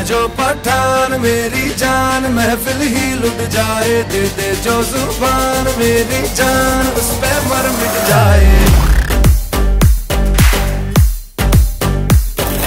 मैं जो पठान मेरी जान महफिल ही लुट जाए, दे दे जो जुबान मेरी जान उस पे मर मिट जाए।